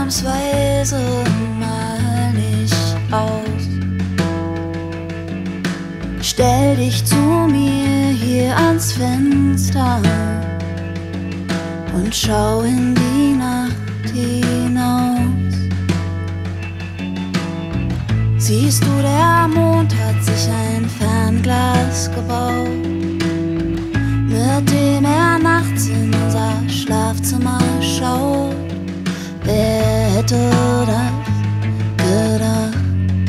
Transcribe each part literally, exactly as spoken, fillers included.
ausnahmsweise mal nicht aus. Stell dich zu mir hier ans Fenster und schau in die Nacht hinaus. Siehst du, der Mond hat sich ein Fernglas gebaut, mit dem er nachts in unser Schlafzimmer schaut. Wer hätte das gedacht,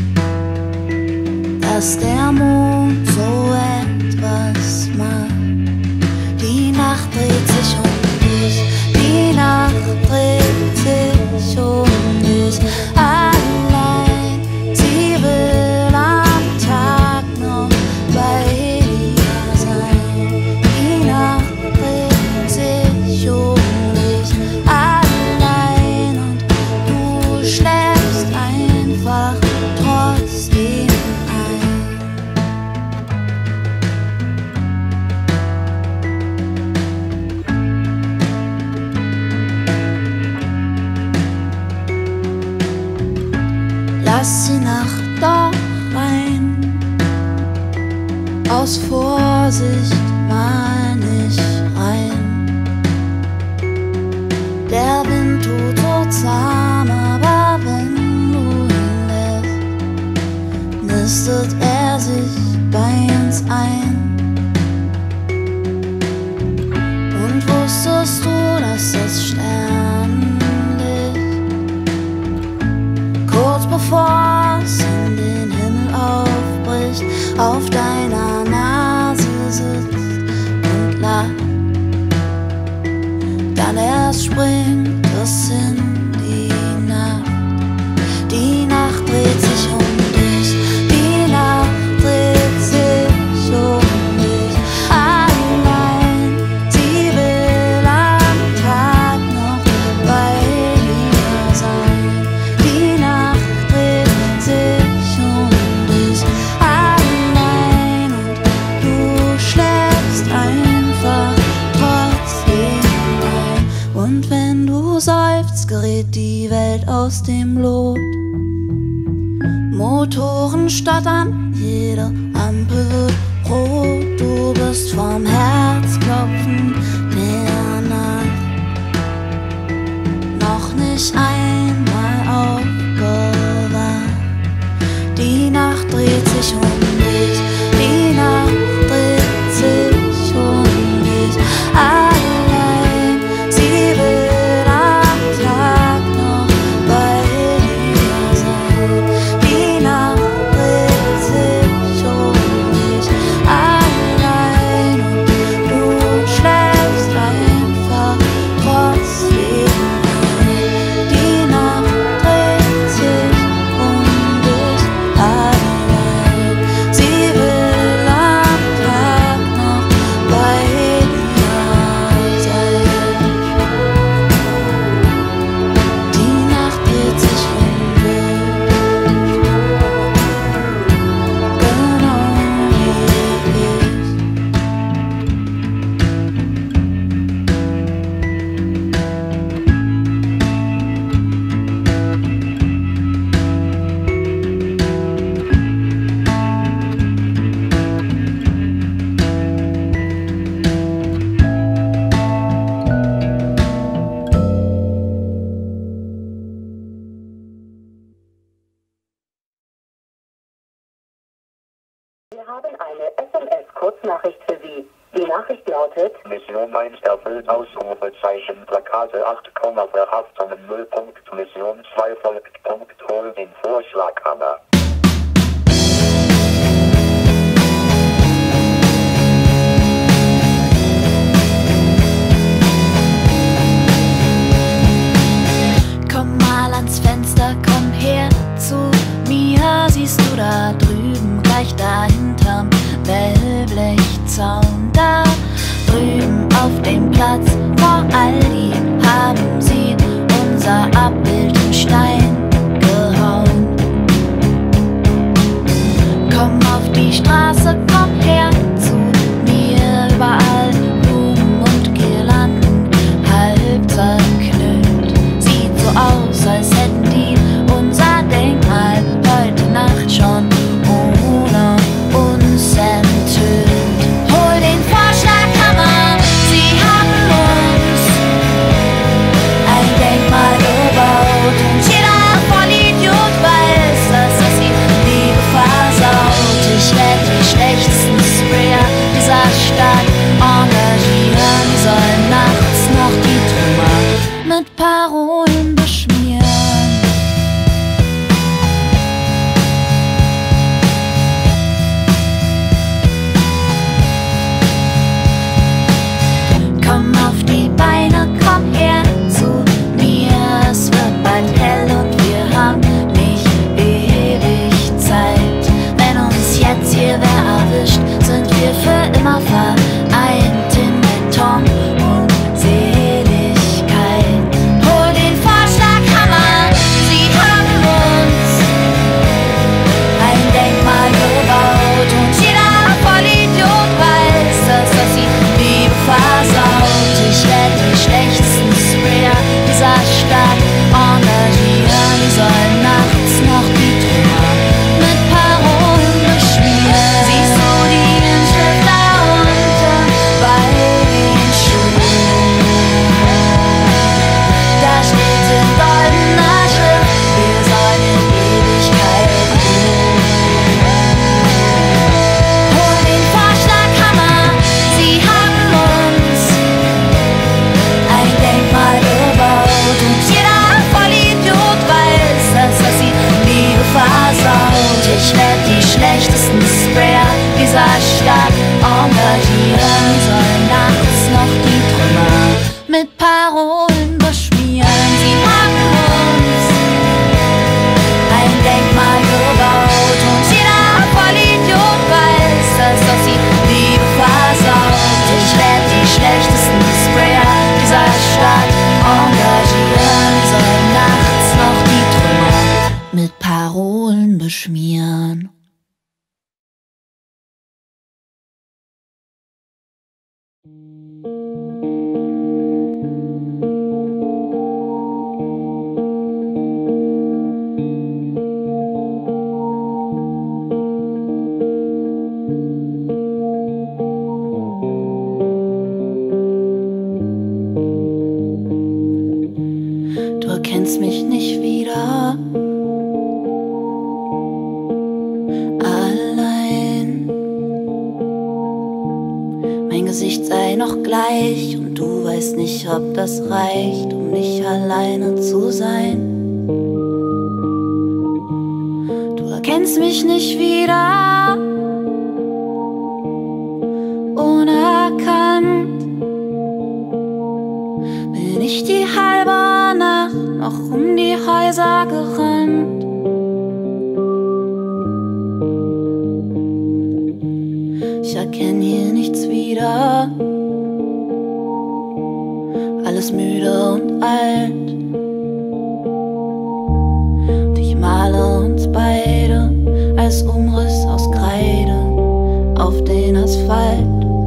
dass der Mond so etwas macht? Die Nacht dreht sich um dich, die Nacht dreht sich um dich. Allein, sie will am Tag noch bei dir sein. Die Nacht dreht sich um dich allein und du schläfst einfach trotzdem ein. Lass die Nacht doch rein, aus Vorsicht mal nicht rein. Der Wind tut so zahm, aber wenn du ihn lässt, nistet er sich bei uns ein. Und wusstest du, dass das Sternlicht kurz bevor es in den Himmel aufbricht, auf deiner Nase sitzt und lacht? Dann erst springt es in die Nacht. Die Nacht dreht sich um dich, die Nacht dreht sich um dich allein. Sie will am Tag noch bei dir sein. Die Nacht dreht sich um dich allein und du schläfst einfach trotzdem ein. Und wenn du seufzt, gerät die Welt aus dem Lot. Motoren stottern, jede Ampel wird rot. Du bist vom Herzklopfen der Nacht noch nicht einmal aufgewacht. Die Nacht dreht sich um dich, die Nacht dreht sich um dich allein. Sie will am Tag noch bei dir sein. Die Nacht dreht sich um dich allein und du schläfst einfach trotzdem ein. Die Nacht dreht sich um dich allein. Sie will am Tag noch bei dir sein. Die Nacht dreht sich um dich, genau wie ich. Wir haben eine S M S-Kurznachricht für Sie. Die Nachricht lautet: Mission eins erfüllt, Ausrufezeichen, Plakate acht Komma Verhaftungen null Punkt, Mission zwei folgt, Punkt, hol den Vorschlaghammer. Komm mal ans Fenster, komm her zu mir. Siehst du da drüben, gleich dahinterm Wellblechzaun, da drüben auf dem Platz vor Aldi haben sie unser Abbild in Stein gehauen. Komm auf die Straße, komm her zu mir, überall Blumen und Girlanden, halb zerknüllt. Sieht so aus, als schmieren. Du erkennst mich nicht wieder. Allein. Mein Gesicht sei noch gleich und du weißt nicht, ob das reicht, um nicht alleine zu sein. Du erkennst mich nicht wieder. Unerkannt bin ich die halbe Nacht noch um die Häuser gerannt. Ich erkenn hier nichts wieder. Alles müde und alt. Und ich male uns beide als Umriss aus Kreide auf den Asphalt.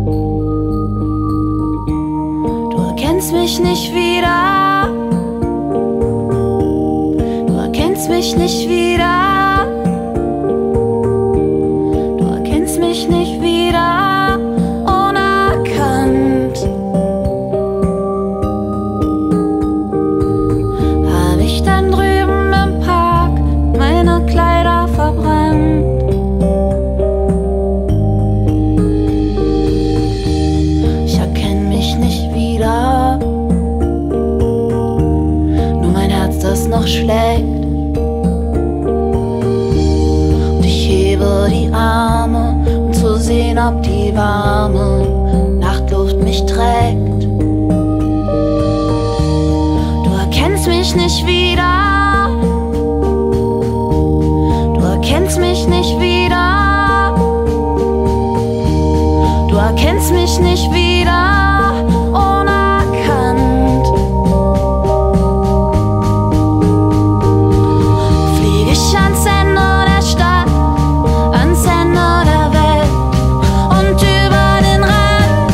Du erkennst mich nicht wieder. Du erkennst mich nicht wieder. Du erkennst mich nicht wieder. Unerkannt hab ich dann drüben im Park meine Kleider verbrannt. Ich erkenn mich nicht wieder. Nur mein Herz, das noch schlägt. Und ich hebe die Arme, um zu sehen, ob die warme Nachtluft mich trägt. Du erkennst mich nicht wieder. Du erkennst mich nicht wieder. Du erkennst mich nicht wieder. Unerkannt flieg ich ans Ende der Stadt, ans Ende der Welt und über den Rand.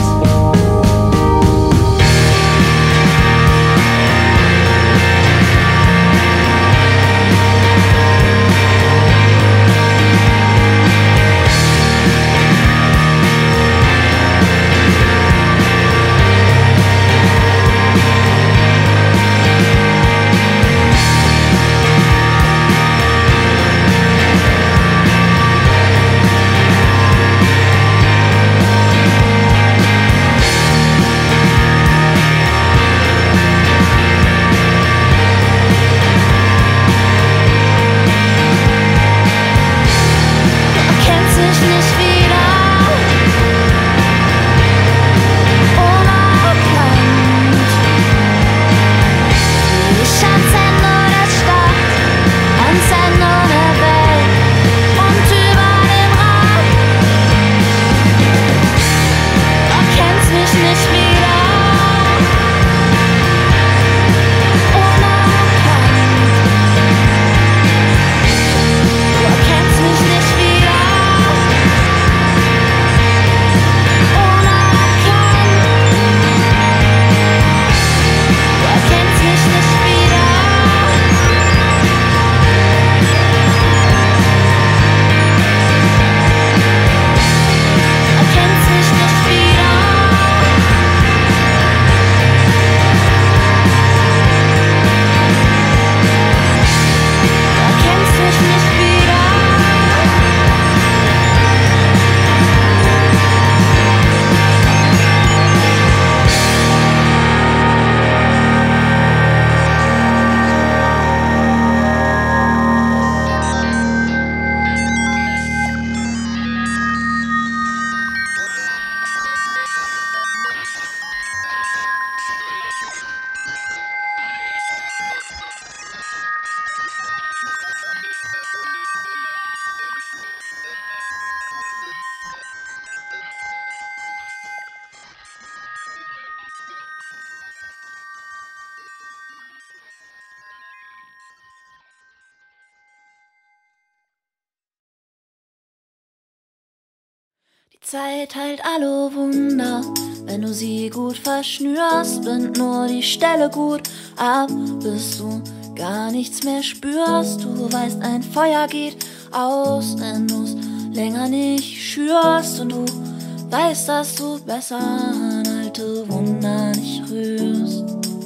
Die Zeit heilt alle Wunder, wenn du sie gut verschnürst, bind nur die Stelle gut ab, bis du gar nichts mehr spürst. Du weißt, ein Feuer geht aus, wenn du's länger nicht schürst, und du weißt, dass du besser an alte Wunder nicht rührst.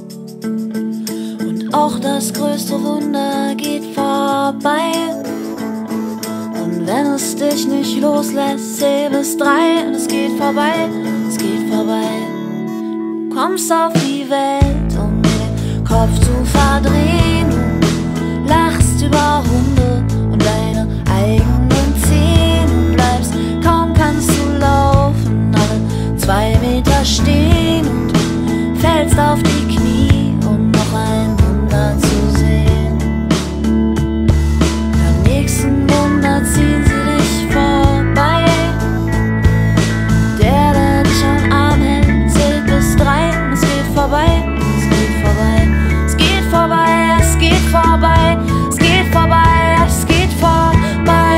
Und auch das größte Wunder geht vorbei, und wenn es dich nicht loslässt, zähl bis drei, und es geht vorbei, es geht vorbei. Du kommst auf die Welt, um den Kopf zu verdrehen. Du lachst über Hunde und deine eigenen Zähne. Du bleibst, kaum kannst du laufen, alle zwei Meter stehen und fällst auf die Knie, um noch ein Wunder zu sehen. Beim nächsten Wunder ziehen sie dich vorbei. Der, der dich am Arm hält, zählt bis drei, und es geht vorbei, es geht vorbei, es geht vorbei, es geht vorbei, es geht vorbei, es geht vorbei.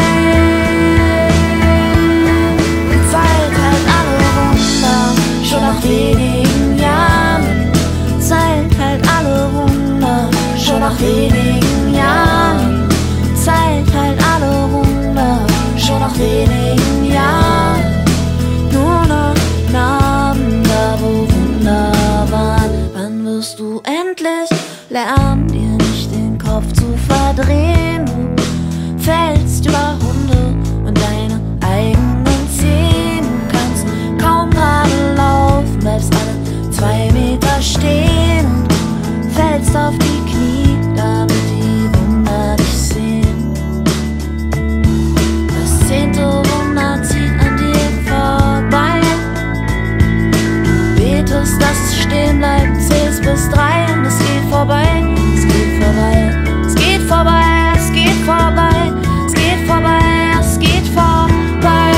Die Zeit heilt alle Wunder, schon nach wenigen Jahren. Die Zeit heilt alle Wunder, schon nach wenigen Jahren. Die Zeit heilt alle Wunder, schon nach wenigen Jahren. Nur noch Namen da, wo Wunder waren. Wann wirst du endlich lernen, dir nicht den Kopf zu verdrehen? Du fällst über Hunde und deine eigenen Zähne. Du kannst kaum gerade laufen, bleibst alle zwei Meter stehen und fällst auf die Knie, damit die Wunder dich sehen. Das zehnte Wunder zieht an dir vorbei. Du betest, dass es stehen bleibt, zählst bis drei, und es geht vorbei, es geht vorbei, es geht vorbei, es geht vorbei, es geht vorbei, es geht vorbei.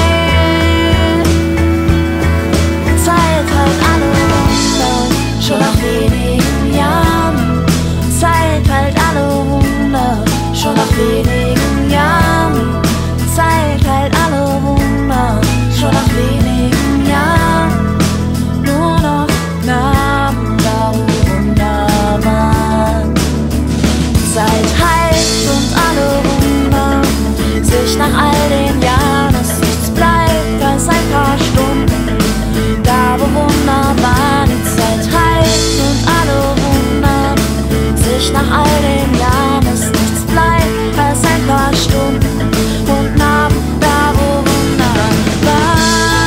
Die Zeit heilt alle Wunder, schon nach wenigen Jahren. Die Zeit heilt alle Wunder, schon nach wenigen Jahren. Die Zeit heilt alle Wunder, schon nach wenigen Jahren. Nur noch Namen da, wo Wunder waren. Die Zeit heilt und alle Wunder, sich nach all den Jahren, dass nichts bleibt als ein paar Stunden, da wo Wunder waren. Die Zeit heilt und alle Wunder, sich nach all den Jahren, dass nichts bleibt als ein paar Stunden und Namen da wo Wunder waren.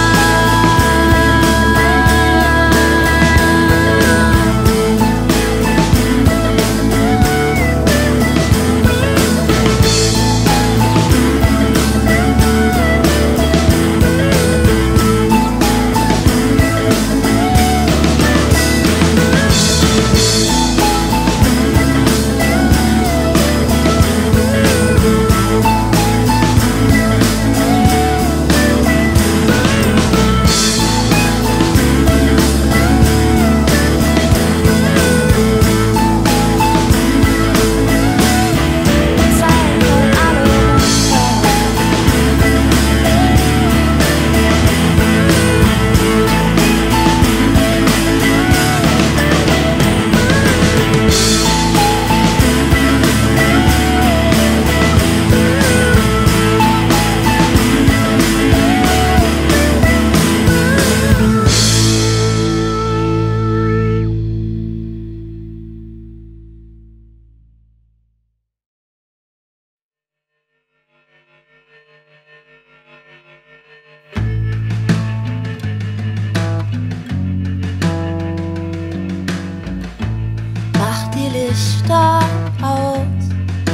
Mach die Lichter aus,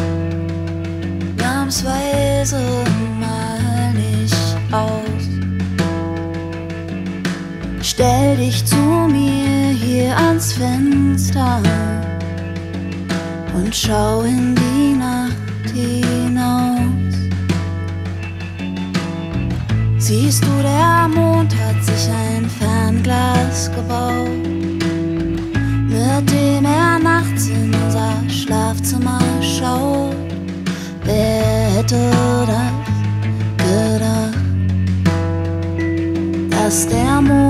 nahmsweise mal nicht aus. Stell dich zu mir hier ans Fenster und schau in die Nacht hinaus. Siehst du, der Mond hat sich ein Fernglas gebaut, mit dem er nachts in unser Schlafzimmer schaut. Wer hätte das gedacht? dass der Mond